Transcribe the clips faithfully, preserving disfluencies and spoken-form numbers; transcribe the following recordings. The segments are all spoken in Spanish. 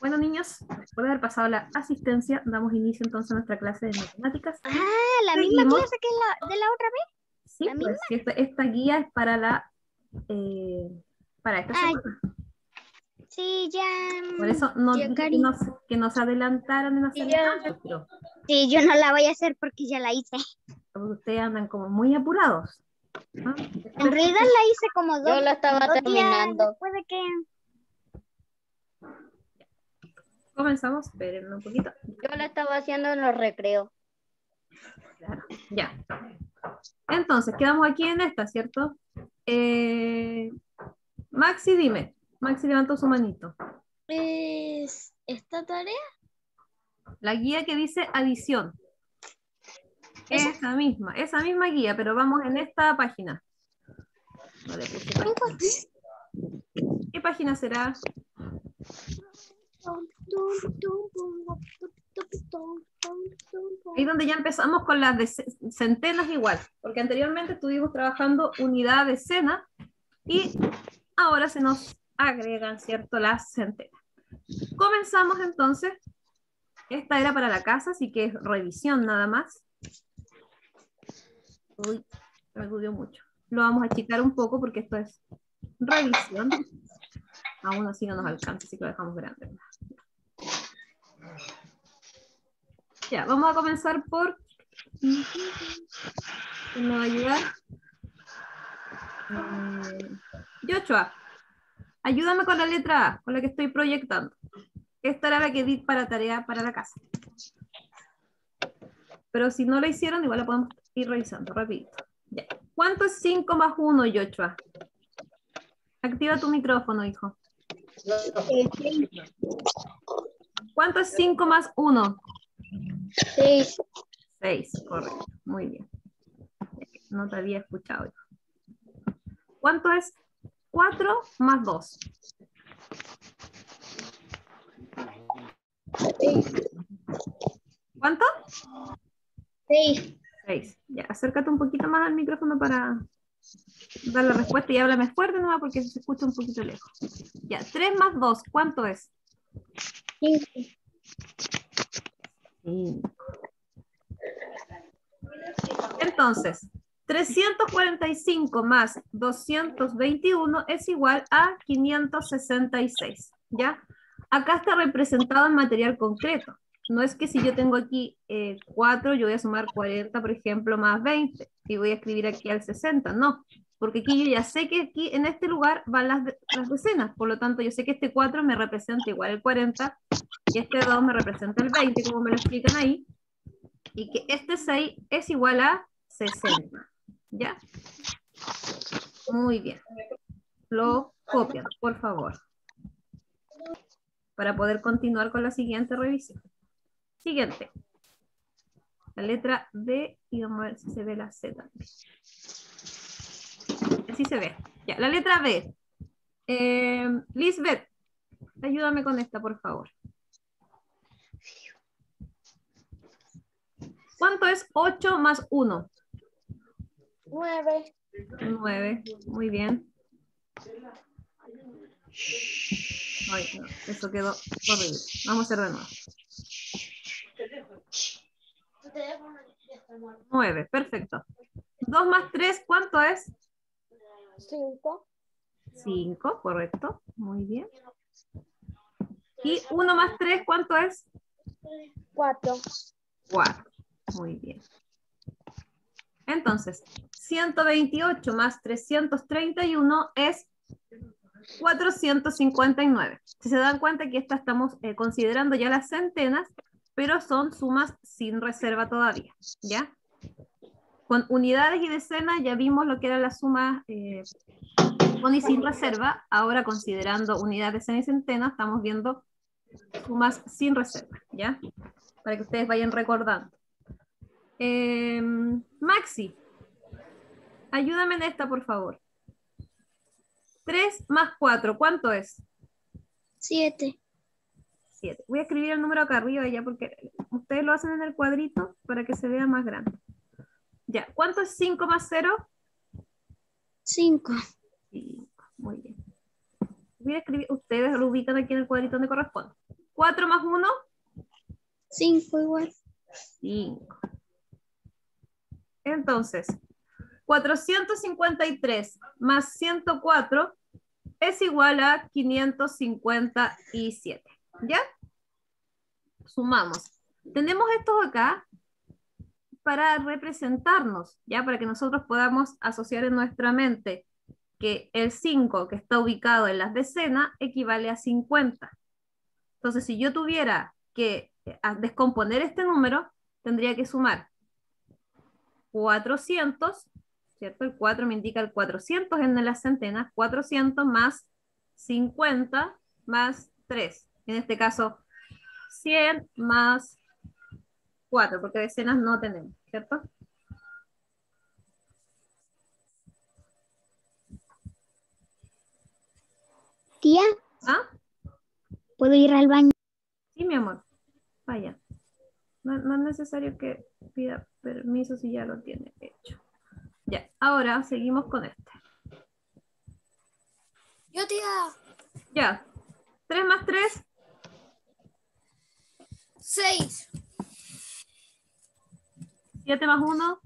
Bueno, niños, después de haber pasado la asistencia, damos inicio entonces a nuestra clase de matemáticas. Ah, la misma Seguimos. clase que la de la otra vez. Sí, ¿La pues misma? sí, esta, esta guía es para la eh, para esta Ah, semana. sí, ya. Por mm, eso no ya, dije que Cari. nos, que nos adelantaran en Sí, hacerla ya. antes, pero Sí, yo no la voy a hacer porque ya la hice. ustedes andan como muy apurados, ¿no? En Espero realidad que la hice como Yo dos, la estaba dos días terminando. después de que... comenzamos, esperen un poquito. Yo la estaba haciendo en los recreos. Claro, ya. Entonces, quedamos aquí en esta, ¿cierto? Eh, Maxi, dime. Maxi levantó su manito. ¿Es esta tarea? La guía que dice adición. Esa misma, esa misma guía, pero vamos en esta página. No le puse página. ¿Qué página será? Ahí donde ya empezamos con las de centenas igual, porque anteriormente estuvimos trabajando unidad decena y ahora se nos agregan, ¿cierto?, las centenas. Comenzamos entonces. Esta era para la casa, así que es revisión nada más. Uy, me acudió mucho. Lo vamos a achicar un poco porque esto es revisión. Aún así no nos alcanza, así que lo dejamos grande. Ya, vamos a comenzar por... ¿Quién me va a ayudar? Eh, Joshua, ayúdame con la letra A, con la que estoy proyectando. Esta era la que di para tarea para la casa. Pero si no la hicieron, igual la podemos ir revisando rapidito. Ya. ¿Cuánto es cinco más uno, Joshua? Activa tu micrófono, hijo. ¿Cuánto es cinco más uno? Seis. seis, correcto. Muy bien. No te había escuchado. ¿Cuánto es cuatro más dos? ¿Cuánto? Seis. seis. Ya, acércate un poquito más al micrófono para dar la respuesta y háblame fuerte nomás porque se escucha un poquito lejos. Ya, tres más dos, ¿cuánto es? Cinco. cinco. Entonces, trescientos cuarenta y cinco más doscientos veintiuno es igual a quinientos sesenta y seis, ¿ya? Acá está representado en material concreto. No es que si yo tengo aquí eh, cuatro, yo voy a sumar cuarenta, por ejemplo, más veinte, y voy a escribir aquí al sesenta, no, porque aquí yo ya sé que aquí en este lugar van las, de, las decenas, por lo tanto yo sé que este cuatro me representa igual el cuarenta, y este dos me representa el veinte, como me lo explican ahí, y que este seis es igual a sesenta, ¿ya? Muy bien. Lo copian, por favor, para poder continuar con la siguiente revisión. Siguiente. La letra D, y vamos a ver si se ve la Z también. Así se ve. Ya, la letra B. Eh, Lisbeth, ayúdame con esta, por favor. ¿Cuánto es ocho más uno? Nueve. nueve, muy bien. Ay, no, eso quedó horrible. Vamos a hacer de nuevo. nueve, perfecto. dos más tres, ¿cuánto es? Cinco. cinco, correcto. Muy bien. Y uno más tres, ¿cuánto es? Cuatro. cuatro. Muy bien. Entonces, ciento veintiocho más trescientos treinta y uno es cuatrocientos cincuenta y nueve. Si se dan cuenta que esta estamos eh, considerando ya las centenas, pero son sumas sin reserva todavía, ¿ya? Con unidades y decenas ya vimos lo que era la suma eh, con y sin reserva. Ahora considerando unidades, decenas y centenas, estamos viendo sumas sin reserva, ¿ya? Para que ustedes vayan recordando. Eh, Maxi, ayúdame en esta, por favor. tres más cuatro, ¿cuánto es? Siete. siete. Voy a escribir el número acá arriba ya porque ustedes lo hacen en el cuadrito para que se vea más grande. Ya, ¿cuánto es cinco más cero? Cinco. cinco, muy bien. Voy a escribir, ustedes lo ubican aquí en el cuadrito donde corresponde. cuatro más uno. cinco igual. cinco. Entonces, cuatrocientos cincuenta y tres más ciento cuatro es igual a quinientos cincuenta y siete. ¿Ya? Sumamos. Tenemos estos acá para representarnos, ¿ya? Para que nosotros podamos asociar en nuestra mente que el cinco que está ubicado en las decenas equivale a cincuenta. Entonces, si yo tuviera que descomponer este número, tendría que sumar cuatrocientos, ¿cierto? El cuatro me indica el cuatrocientos en las centenas, cuatrocientos más cincuenta más tres. En este caso, cien más cuatro, porque decenas no tenemos, ¿cierto? Tía, ¿Ah? ¿puedo ir al baño? Sí, mi amor. Vaya. No, no es necesario que pida permiso si ya lo tiene hecho. Ya, ahora seguimos con este. Yo, tía. Ya. tres más tres. seis. siete más uno.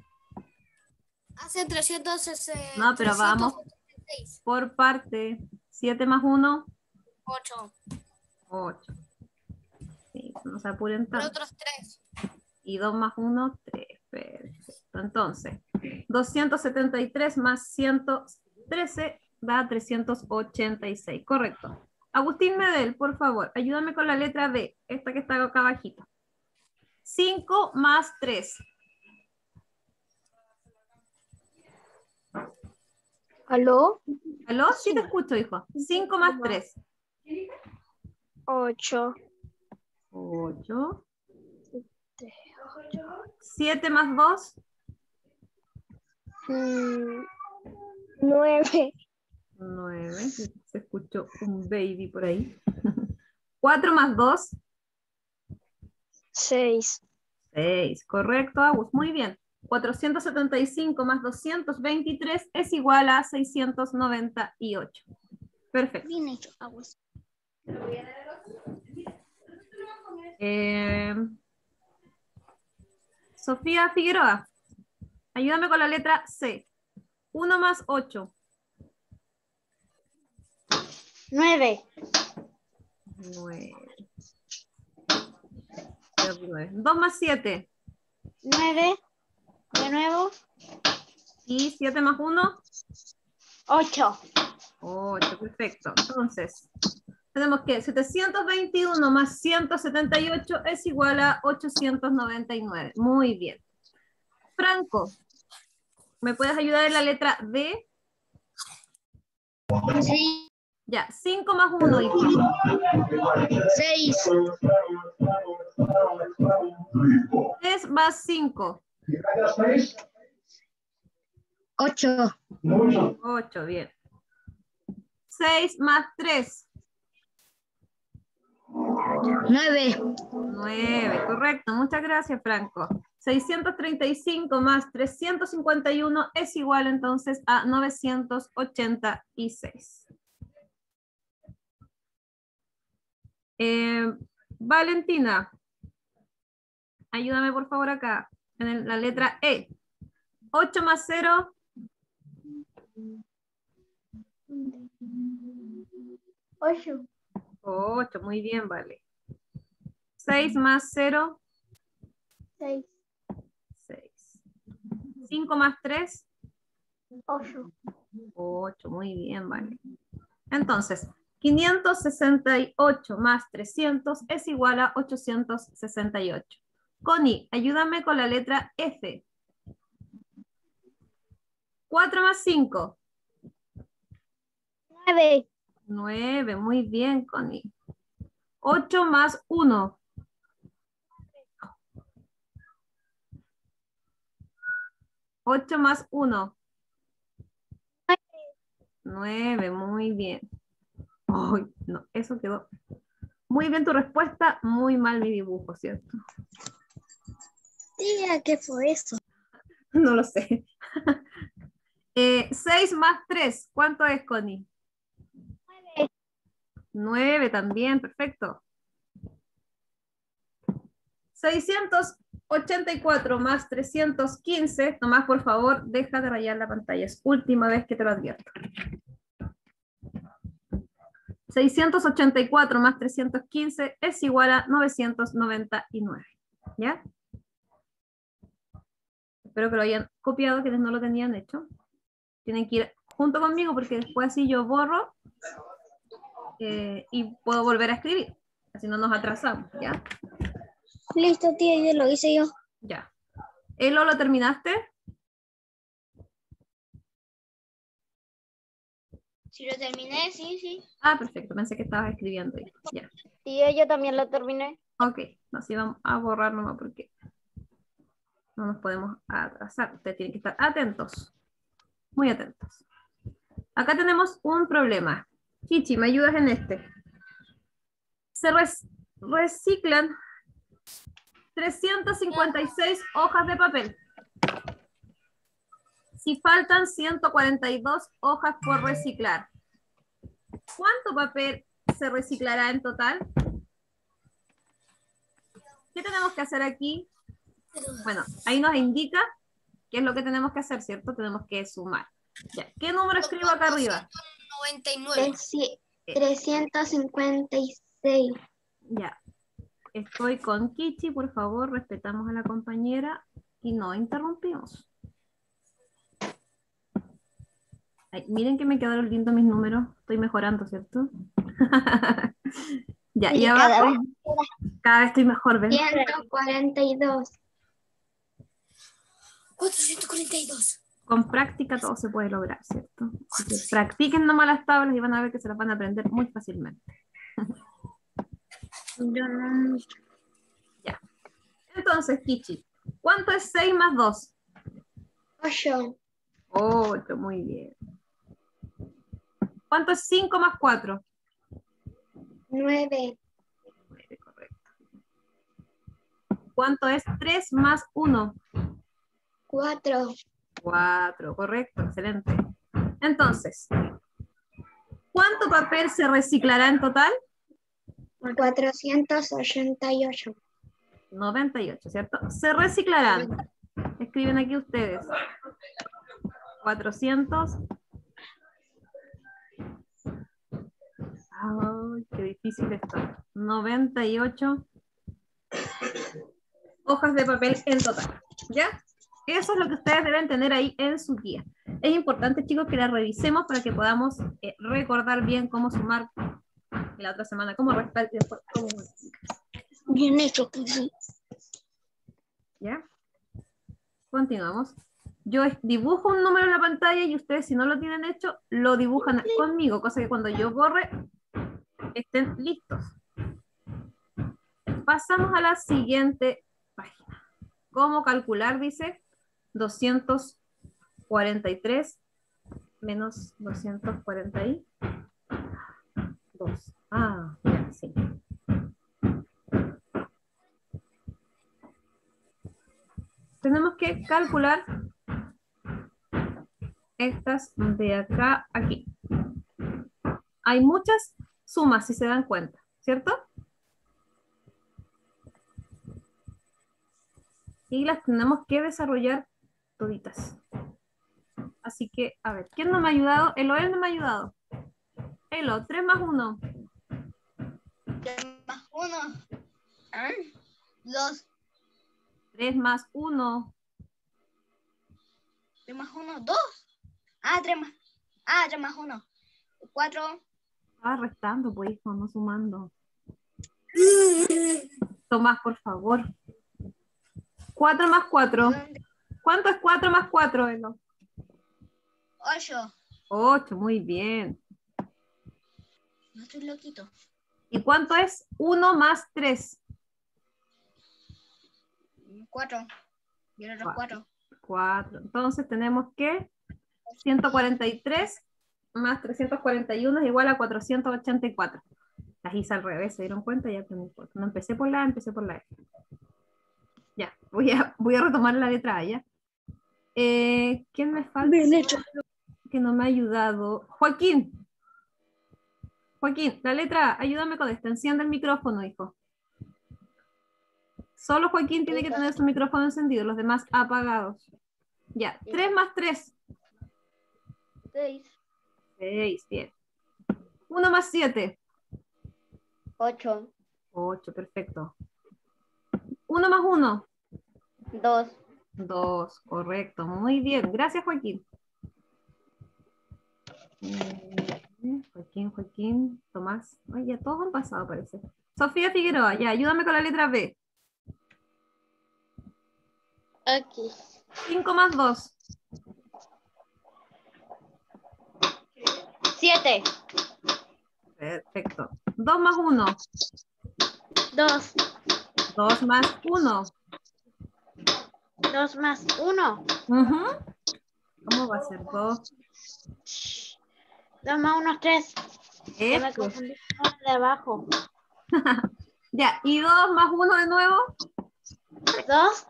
Hace trescientos sesenta. No, pero vamos por parte. siete más uno. ocho. ocho. Sí, no se apuren tanto. Otros tres. Y dos más uno, tres. Perfecto. Entonces, doscientos setenta y tres más ciento trece da trescientos ochenta y seis. Correcto. Agustín Medel, por favor, ayúdame con la letra B, esta que está acá abajito. cinco más tres. ¿Aló? ¿Aló? Sí te escucho, hijo. cinco más tres. Ocho. ocho. siete más dos. Mm, nueve. nueve. Se escuchó un baby por ahí. cuatro más dos. Seis. seis. Correcto, Agus. Muy bien. cuatrocientos setenta y cinco más doscientos veintitrés es igual a seiscientos noventa y ocho. Perfecto. Bien hecho, aguas. Eh, Sofía Figueroa, ayúdame con la letra C. uno más ocho. Nueve. nueve. dos más siete. Nueve. De nuevo. Y siete más uno. Ocho. ocho, perfecto. Entonces, tenemos que setecientos veintiuno más ciento setenta y ocho es igual a ochocientos noventa y nueve. Muy bien. Franco, ¿me puedes ayudar en la letra D? Sí. Ya, cinco más uno, hijo. Seis. tres más cinco. Ocho. ocho, bien. seis más tres. Nueve. nueve, correcto. Muchas gracias, Franco. seiscientos treinta y cinco más trescientos cincuenta y uno es igual entonces a novecientos ochenta y seis. Eh, Valentina, ayúdame por favor acá, en la letra E. ocho más cero. Ocho. ocho, muy bien, vale. seis más cero. Seis. seis. cinco más tres. Ocho. ocho, muy bien, vale. Entonces, quinientos sesenta y ocho más trescientos es igual a ochocientos sesenta y ocho. Connie, ayúdame con la letra F. cuatro más cinco. Nueve. nueve, muy bien, Connie. ocho más uno. ocho más uno. nueve, muy bien. Ay, no, eso quedó. Muy bien tu respuesta, muy mal mi dibujo, ¿cierto? Tía, ¿qué fue eso? No lo sé. eh, seis más tres, ¿cuánto es, Connie? Nueve. nueve también, perfecto. seiscientos ochenta y cuatro más trescientos quince, nomás por favor, deja de rayar la pantalla, es última vez que te lo advierto. seiscientos ochenta y cuatro más trescientos quince es igual a novecientos noventa y nueve, ¿ya? Espero que lo hayan copiado, quienes no lo tenían hecho. Tienen que ir junto conmigo porque después así yo borro eh, y puedo volver a escribir, así no nos atrasamos, ¿ya? Listo, tía, ya lo hice yo. Ya. ¿Elo lo terminaste? Si lo terminé, sí, sí. Ah, perfecto, pensé que estabas escribiendo. Ya. Sí, yo también lo terminé. Ok, así vamos a borrar nomás porque no nos podemos atrasar. Ustedes tienen que estar atentos, muy atentos. Acá tenemos un problema. Kichi, ¿me ayudas en este? Se rec- reciclan trescientas cincuenta y seis hojas de papel. Si faltan ciento cuarenta y dos hojas por reciclar, ¿cuánto papel se reciclará en total? ¿Qué tenemos que hacer aquí? Bueno, ahí nos indica qué es lo que tenemos que hacer, ¿cierto? Tenemos que sumar. Ya. ¿Qué número escribo acá arriba? noventa y nueve. trescientos cincuenta y seis. Ya. Estoy con Kichi, por favor, respetamos a la compañera y no interrumpimos. Ay, miren que me quedaron lindos mis números. Estoy mejorando, ¿cierto? Ya, y abajo, Cada vez cada vez estoy mejor, ¿ven? ciento cuarenta y dos. cuatrocientos cuarenta y dos. Con práctica todo se puede lograr, ¿cierto? Así que practiquen nomás las tablas y van a ver que se las van a aprender muy fácilmente. Ya. Entonces, Kichi, ¿cuánto es seis más dos? ocho. ocho, muy bien. ¿Cuánto es cinco más cuatro? nueve. nueve, correcto. ¿Cuánto es tres más uno? cuatro. cuatro, correcto, excelente. Entonces, ¿cuánto papel se reciclará en total? cuatrocientos ochenta y ocho. noventa y ocho, ¿cierto? Se reciclarán. Escriben aquí ustedes. cuatrocientos. Ay, qué difícil esto. noventa y ocho hojas de papel en total. ¿Ya? Eso es lo que ustedes deben tener ahí en su guía. Es importante, chicos, que la revisemos para que podamos eh, recordar bien cómo sumar la otra semana, cómo restar y después cómo multiplicar. Bien hecho, que sí. ¿Ya? Continuamos. Yo dibujo un número en la pantalla y ustedes, si no lo tienen hecho, lo dibujan conmigo, cosa que cuando yo borre, estén listos. Pasamos a la siguiente página. ¿Cómo calcular? Dice doscientos cuarenta y tres menos doscientos cuarenta y dos. Ah, ya, sí. Tenemos que calcular estas de acá a aquí. Hay muchas sumas, si se dan cuenta, ¿cierto? Y las tenemos que desarrollar toditas. Así que, a ver, ¿quién no me ha ayudado? Elo, él no me ha ayudado. Elo, tres más uno. tres más uno. dos. tres más uno. tres más uno. dos. Ah, tres más. Ah, tres más uno. cuatro. Estaba restando, pues, hijo, no sumando. Tomás, por favor. cuatro más cuatro. ¿Cuánto es cuatro más cuatro, Elo? ocho. ocho, muy bien. No estoy loquito. ¿Y cuánto es uno más tres? cuatro. Y el otro cuatro. cuatro. Entonces tenemos que ciento cuarenta y tres más trescientos cuarenta y uno es igual a cuatrocientos ochenta y cuatro. Las hice al revés, ¿se dieron cuenta? Ya, no importa. No empecé por la A, empecé por la E. Ya, voy a, voy a retomar la letra A, ¿ya? Eh, ¿Quién me falta? Bien hecho. Que no me ha ayudado. Joaquín. Joaquín, la letra A, ayúdame con esto. Enciende el micrófono, hijo. Solo Joaquín tiene que tener su micrófono encendido, los demás apagados. Ya, tres más tres. seis. seis, bien. uno más siete. ocho. ocho, perfecto. uno más uno. dos. dos, correcto. Muy bien. Gracias, Joaquín. Eh, Joaquín, Joaquín, Tomás. Ay, ya todos han pasado, parece. Sofía Figueroa, ya, ayúdame con la letra B. Aquí. cinco más dos. siete. Perfecto. dos más uno. dos. dos más uno. dos más uno. Ujú. ¿Cómo va a ser dos? dos más uno es tres. Ya me Esto. confundí con la de abajo. Ya, ¿y dos más uno de nuevo? dos.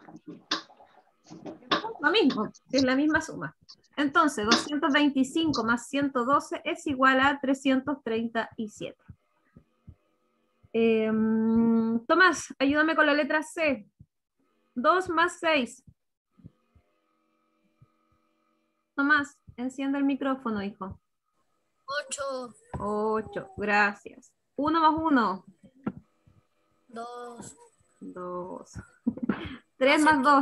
Lo mismo, es la misma suma. Entonces, doscientos veinticinco más ciento doce es igual a trescientos treinta y siete. Eh, Tomás, ayúdame con la letra C. dos más seis. Tomás, enciende el micrófono, hijo. ocho, ocho, gracias. uno más uno. dos, dos. tres más dos.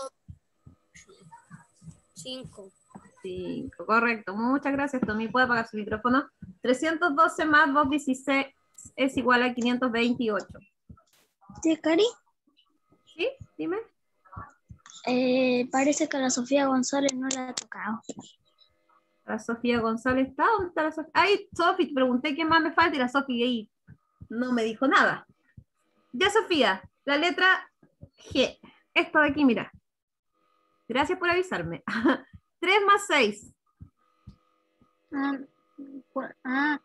cinco. cinco, correcto. Muchas gracias, Tommy. ¿Puede apagar su micrófono? trescientos doce más doscientos dieciséis es igual a quinientos veintiocho. ¿Sí, Cari? ¿Sí? Dime. Eh, parece que a la Sofía González no la ha tocado. La Sofía González está. ¿Dónde está la Sofía? Ay, Sofía, pregunté qué más me falta y la Sofía ahí no me dijo nada. Ya, Sofía, la letra G. Esto de aquí, mira. Gracias por avisarme. tres más seis. Ah, cu- ah,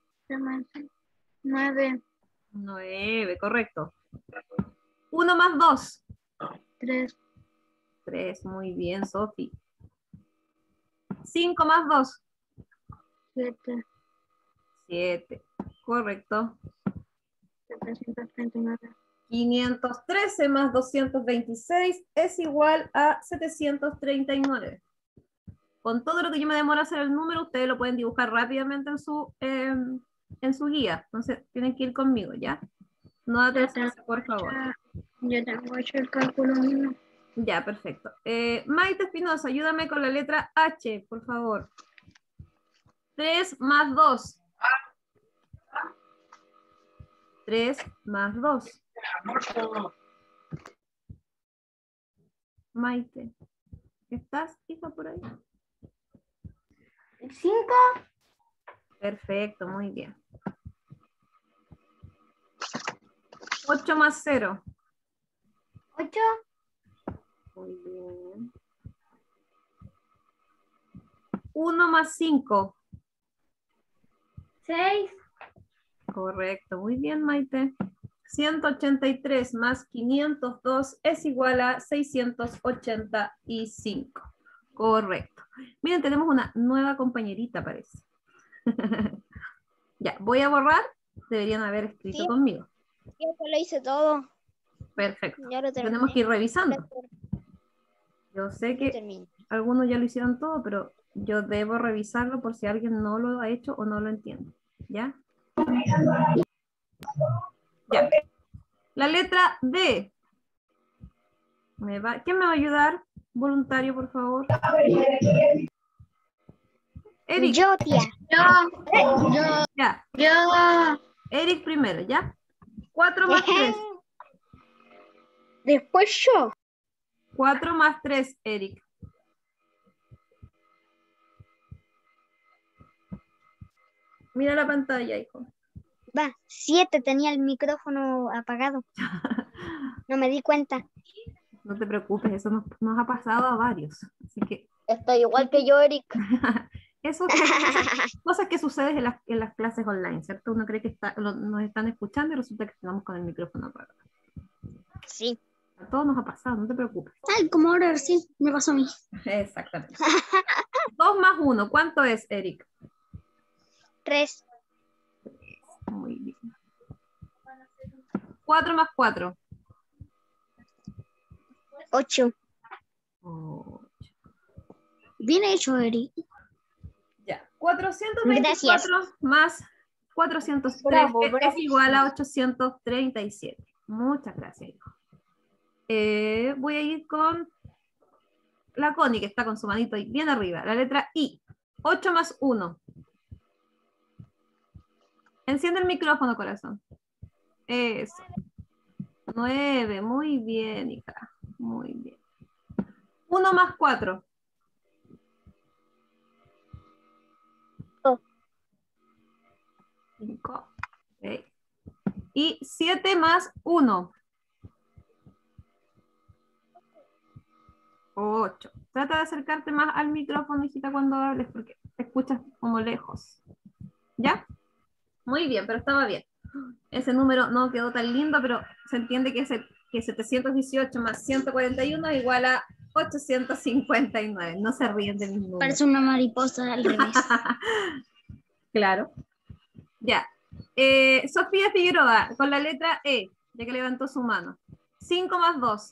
nueve. nueve, correcto. uno más dos. tres. tres, muy bien, Sofía. cinco más dos. siete. siete, correcto. setecientos treinta y nueve. quinientos trece más doscientos veintiséis es igual a setecientos treinta y nueve. Con todo lo que yo me demoro a hacer el número, ustedes lo pueden dibujar rápidamente en su, eh, en su guía. Entonces, tienen que ir conmigo, ¿ya? No atrasarse, por favor. Yo tengo hecho el cálculo mío. Ya, perfecto. Eh, Maite Espinosa, ayúdame con la letra H, por favor. tres más dos. tres más dos. Maite, ¿estás, hija, por ahí? cinco. Perfecto, muy bien. ocho más cero. ocho. Muy bien. uno más cinco. seis. Correcto, muy bien, Maite. ciento ochenta y tres más quinientos dos es igual a seiscientos ochenta y cinco. Correcto. Miren, tenemos una nueva compañerita, parece. Ya, voy a borrar. Deberían haber escrito Sí. conmigo. Yo lo hice todo. Perfecto. Ya lo terminé. Tenemos que ir revisando. Yo sé Lo que terminé. algunos ya lo hicieron todo, pero yo debo revisarlo por si alguien no lo ha hecho o no lo entiende. ¿Ya? Ya. La letra D. Me va, ¿quién me va a ayudar? Voluntario, por favor. Eric. Yo, tía. Yo. Yo. Ya. Yo. Eric primero, ¿ya? cuatro más tres. Después yo. cuatro más tres, Eric. Mira la pantalla, hijo. Va, siete, tenía el micrófono apagado. No me di cuenta. No te preocupes, eso nos, nos ha pasado a varios. Así que Estoy igual que yo, Eric. eso son cosas que suceden en las, en las clases online, ¿cierto? Uno cree que está, lo- nos están escuchando y resulta que estamos con el micrófono apagado. Sí. A todos nos ha pasado, no te preocupes. Ay, como ahora sí, me pasó a mí. Exactamente. dos más uno, ¿cuánto es, Eric? Tres. Muy bien. cuatro más cuatro. ocho. ocho. Bien hecho, Eri. Ya. cuatrocientos veinticuatro Gracias. más cuatrocientos tres Bravo, es bravísimo. igual a ochocientos treinta y siete. Muchas gracias, hijo. Eh, voy a ir con la Connie, que está con su manito ahí bien arriba. La letra I. ocho más uno. Enciende el micrófono, corazón. Eso. nueve. Muy bien, hija. Muy bien. uno más cuatro. Oh. cinco. Okay. Y siete más uno. ocho. Trata de acercarte más al micrófono, hijita, cuando hables, porque te escuchas como lejos. ¿Ya? Muy bien, pero estaba bien. Ese número no quedó tan lindo, pero se entiende que, ese, que setecientos dieciocho más ciento cuarenta y uno es igual a ochocientos cincuenta y nueve. No se ríen de mis números. Parece una mariposa al revés. Claro. Ya. Eh, Sofía Figueroa, con la letra E, ya que levantó su mano. cinco más dos.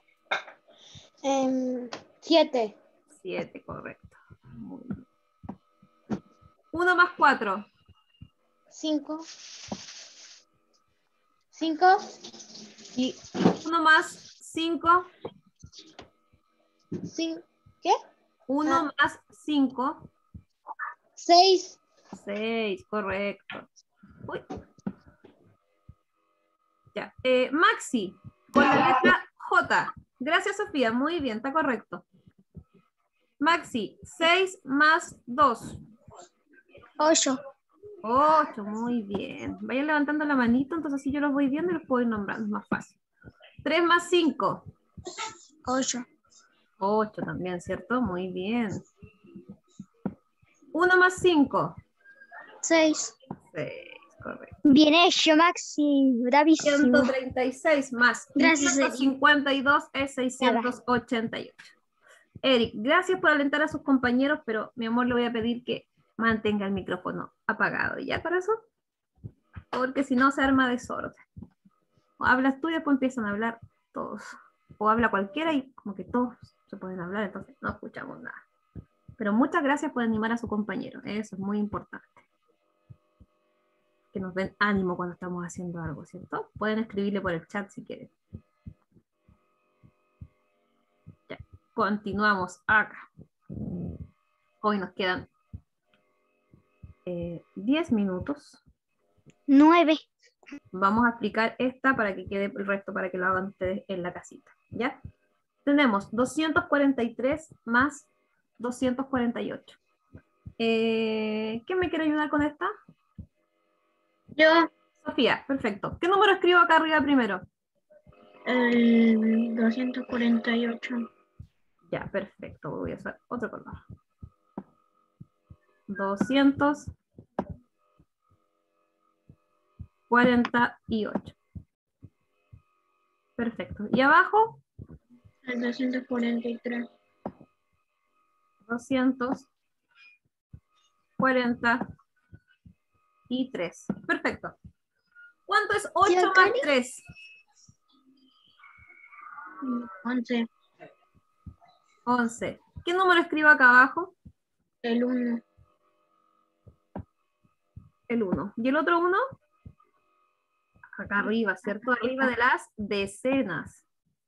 Um, siete. siete, correcto. Muy bien. uno más cuatro. cinco. cinco. Y uno más cinco. ¿Qué? uno Ah. más cinco. seis. seis, correcto. Uy. Ya. Eh, Maxi, con la letra J. Gracias, Sofía. Muy bien, está correcto. Maxi, seis más dos. ocho. ocho, muy bien. Vayan levantando la manito, entonces así yo los voy viendo y los puedo ir nombrando, es más fácil. tres más cinco. ocho. ocho también, ¿cierto? Muy bien. uno más cinco. seis. seis, correcto. Bien hecho, Maxi. Bravísimo. ciento treinta y seis más Gracias, quinientos cincuenta y dos es seiscientos ochenta y ocho. Eric, gracias por alentar a sus compañeros, pero mi amor le voy a pedir que mantenga el micrófono apagado. ¿Ya, corazón? Porque si no se arma desorden. O hablas tú y después empiezan a hablar todos. O habla cualquiera y como que todos se pueden hablar, entonces no escuchamos nada. Pero muchas gracias por animar a su compañero. Eso es muy importante. Que nos den ánimo cuando estamos haciendo algo, ¿cierto? Pueden escribirle por el chat si quieren. Ya. Continuamos acá. Hoy nos quedan eh, diez minutos. nueve. Vamos a explicar esta para que quede el resto, para que lo hagan ustedes en la casita. ¿Ya? Tenemos doscientos cuarenta y tres más doscientos cuarenta y ocho. Eh, ¿Quién me quiere ayudar con esta? Yo. Sofía, perfecto. ¿Qué número escribo acá arriba primero? El doscientos cuarenta y ocho. Ya, perfecto. Voy a usar otro color. doscientos cuarenta y ocho. Perfecto. ¿Y abajo? El doscientos cuarenta y tres. doscientos cuarenta y tres. Perfecto. ¿Cuánto es ocho más tres? once. once. ¿Qué número escribo acá abajo? El uno. El uno. ¿Y el otro uno? Acá arriba, ¿cierto? Arriba de las decenas.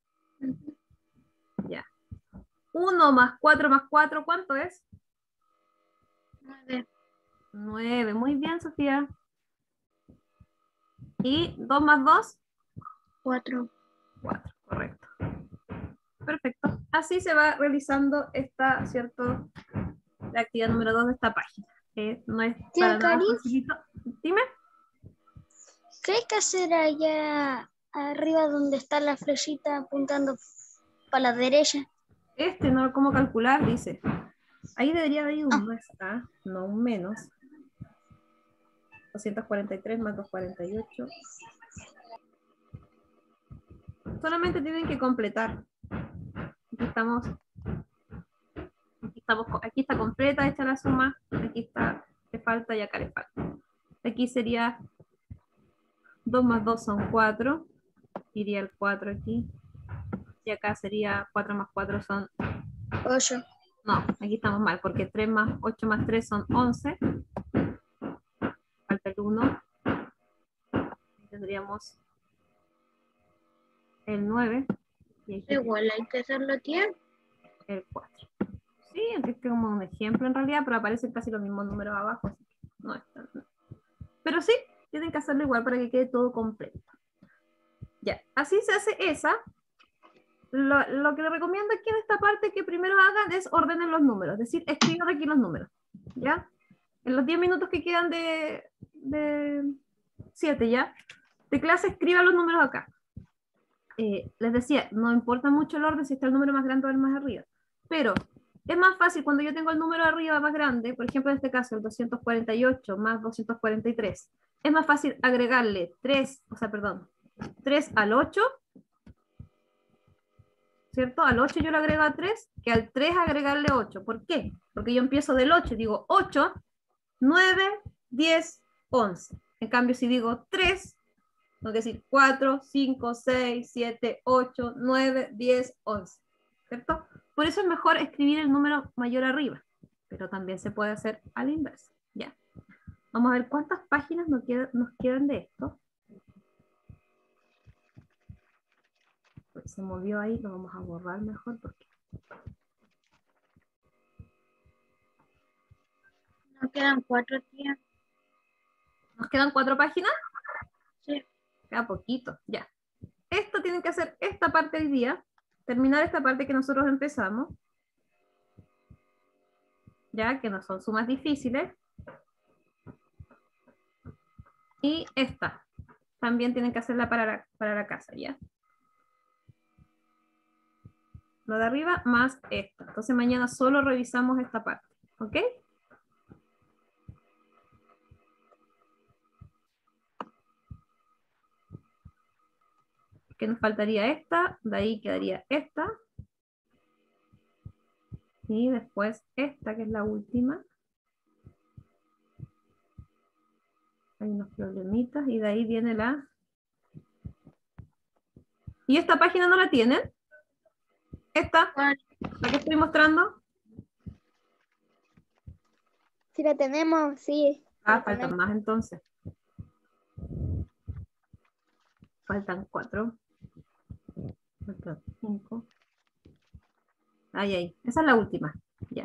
Ya. uno más cuatro más cuatro, ¿cuánto es? nueve. nueve. Muy bien, Sofía. ¿Y dos más dos? cuatro. cuatro, correcto. Perfecto. Así se va realizando esta, ¿cierto? La actividad número dos de esta página. Eh, no es para nada facilito. Dime. ¿Qué hay que hacer allá arriba donde está la flechita apuntando para la derecha? Este, no, ¿cómo calcular? Dice. Ahí debería haber un más, ¿ah? No un menos. doscientos cuarenta y tres más doscientos cuarenta y ocho. Solamente tienen que completar. Aquí estamos. Aquí, estamos, aquí está completa hecha la suma. Aquí está, le falta y acá le falta. Aquí sería dos más dos son cuatro. Iría el cuatro aquí. Y acá sería cuatro más cuatro son... ocho. No, aquí estamos mal, porque tres más ocho más tres son once. Falta el uno. Tendríamos el nueve. Y aquí Igual hay que hacerlo tiempo. el cuatro. Sí, es como un ejemplo en realidad, pero aparecen casi los mismos números abajo. Así que no es tan... Pero sí, tienen que hacerlo igual para que quede todo completo. Ya, así se hace esa. Lo, lo que les recomiendo aquí en esta parte que primero hagan es ordenen los números, es decir, escriban aquí los números, ¿ya? En los diez minutos que quedan de, de siete, ¿ya? De clase, escriban los números acá. Eh, les decía, no importa mucho el orden si está el número más grande o el más arriba, pero es más fácil cuando yo tengo el número arriba más grande, por ejemplo en este caso el doscientos cuarenta y ocho más doscientos cuarenta y tres, es más fácil agregarle tres, o sea, perdón, tres al ocho, ¿cierto? Al ocho yo le agrego a tres, que al tres agregarle ocho. ¿Por qué? Porque yo empiezo del ocho, digo ocho, nueve, diez, once. En cambio, si digo tres, tengo que decir cuatro, cinco, seis, siete, ocho, nueve, diez, once. ¿Cierto? Por eso es mejor escribir el número mayor arriba, pero también se puede hacer a la inversa. Ya. Vamos a ver cuántas páginas nos quedan, nos quedan de esto. Se movió ahí, lo vamos a borrar mejor porque... Nos quedan cuatro días. ¿Nos quedan cuatro páginas? Sí. Queda poquito, ya. Esto tienen que hacer esta parte hoy día, terminar esta parte que nosotros empezamos, ya que no son sumas difíciles. Y esta, también tienen que hacerla para la, para la casa, ¿ya? Lo de arriba más esta. Entonces mañana solo revisamos esta parte, ¿ok? Que nos faltaría esta, de ahí quedaría esta. Y después esta, que es la última. Hay unos problemitas y de ahí viene la... ¿Y esta página no la tienen? ¿Esta? ¿La que estoy mostrando? Si la tenemos, sí. Ah, la faltan tenemos. más entonces. Faltan cuatro. Faltan cinco. Ahí, ahí. Esa es la última. Ya.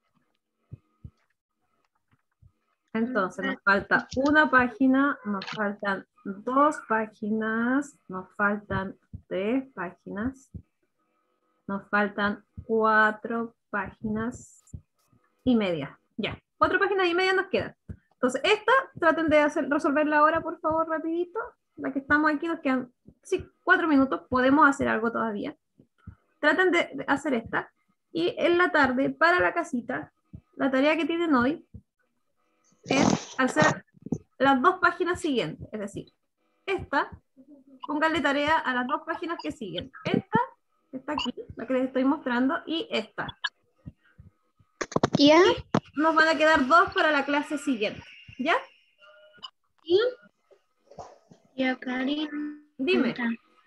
Entonces nos falta una página, nos faltan dos páginas, nos faltan tres páginas, nos faltan cuatro páginas y media. Ya, cuatro páginas y media nos quedan. Entonces esta, traten de hacer, resolverla ahora, por favor, rapidito. La que estamos aquí nos quedan, sí, cuatro minutos, podemos hacer algo todavía. Traten de, de hacer esta. Y en la tarde, para la casita, la tarea que tienen hoy es hacer las dos páginas siguientes, es decir, esta, pónganle tarea a las dos páginas que siguen. Esta, que está aquí, la que les estoy mostrando, y esta. ¿Ya? Y nos van a quedar dos para la clase siguiente, ¿ya? ¿Y? Ya, Karina. Dime.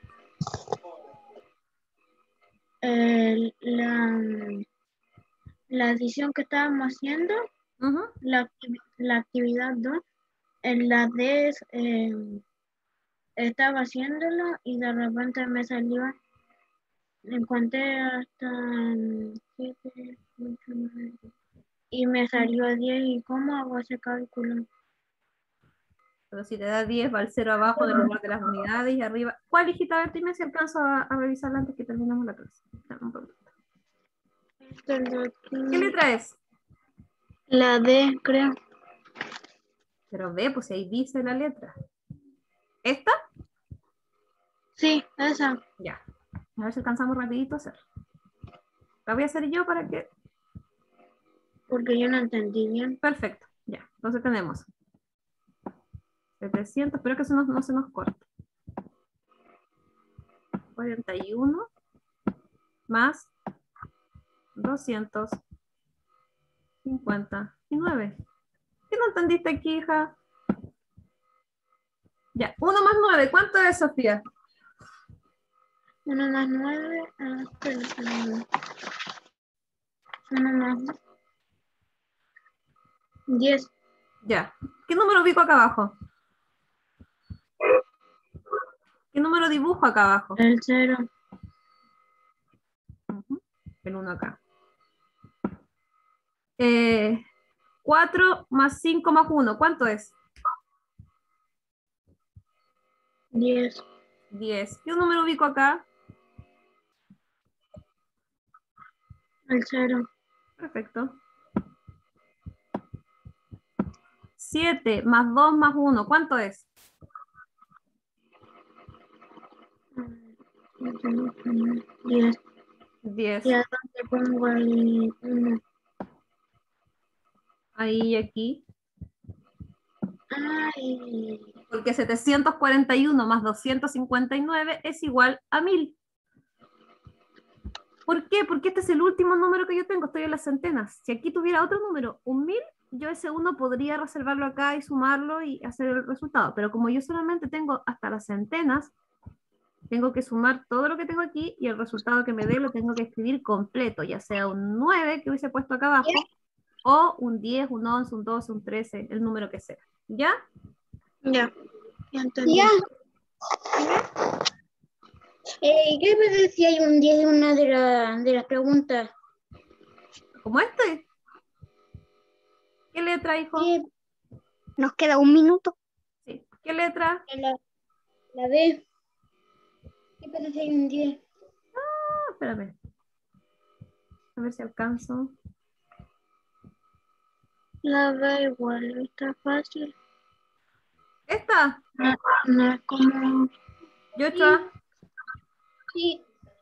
Eh, la, la edición que estábamos haciendo, Uh-huh. la, la actividad dos, en la D eh, estaba haciéndolo y de repente me salió, encontré hasta siete, ocho, nueve, y me salió diez. ¿Y cómo hago ese cálculo? Pero si te da diez, va al cero abajo del lugar de las unidades y arriba. ¿Cuál, hijita? A ver, dime si alcanzo a, a revisarla antes que terminemos la clase. ¿Qué letra es? La D, creo. Pero ve, pues ahí dice la letra. ¿Esta? Sí, esa. Ya. A ver si alcanzamos rapidito a hacer. La voy a hacer yo para que... Porque yo no entendí bien. Perfecto. Ya. Entonces tenemos setecientos, espero que eso no, no se nos corte. cuarenta y uno más doscientos cincuenta y nueve. ¿Qué no entendiste aquí, hija? Ya, uno más nueve, ¿cuánto es, Sofía? uno más nueve. Ah, espera, espera. uno más diez. Ya. ¿Qué número ubico acá abajo? ¿Qué número dibujo acá abajo? El cero. Ujú. El uno acá. Eh, cuatro más cinco más uno, ¿cuánto es? diez. diez. ¿Qué número ubico acá? El cero. Perfecto. siete más dos más uno, ¿cuánto es? diez. diez. ¿Y a dónde pongo el uno? Ahí y aquí. Ay. Porque setecientos cuarenta y uno más doscientos cincuenta y nueve es igual a mil. ¿Por qué? Porque este es el último número que yo tengo, estoy en las centenas. Si aquí tuviera otro número, un mil, yo ese uno podría reservarlo acá y sumarlo y hacer el resultado. Pero como yo solamente tengo hasta las centenas, tengo que sumar todo lo que tengo aquí y el resultado que me dé lo tengo que escribir completo, ya sea un nueve que hubiese puesto acá abajo, o un diez, un once, un doce, un trece, el número que sea. ¿Ya? Ya. Ya entendí. Ya. Eh, ¿qué pasa si hay un diez en una de, la, de las preguntas? ¿Como este? ¿Qué letra, hijo? Eh, nos queda un minuto. Sí. ¿Qué letra? La, la B. ¿Qué pasa si hay un diez? Ah, espérame. A ver si alcanzo. La da igual, está fácil. ¿Esta? No, no es como... Yochoa. Sí.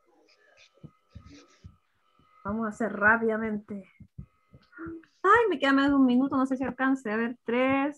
Vamos a hacer rápidamente. Ay, me queda menos de un minuto, no sé si alcance. A ver, tres,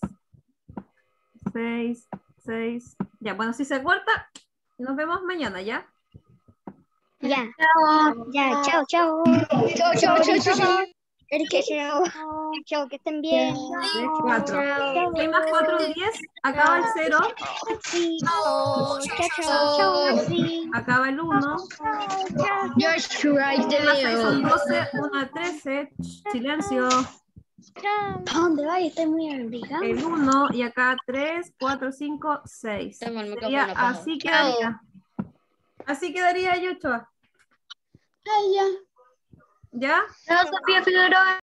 seis, seis. Ya, bueno, si se corta, nos vemos mañana, ¿ya? Ya. Ya, chao, chao. Chao, chao, chao, chao. Erika, chao. Chao, que estén bien. Tres, cuatro. Chao. seis más cuatro, diez. Acaba el cero. Sí. Chao, chao, chao. Sí. Acaba el uno. Joshua, ahí te Más seis son veo. doce. uno, trece. Silencio. ¿A dónde vas? Estoy muy abrigado. El uno. Y acá tres, cuatro, cinco, seis. Tengo el Sería, micrófono apagado. así quedaría. Así quedaría, Yochoa. Ay, ya. ¿Ya? Chao, Sofía Figueroa.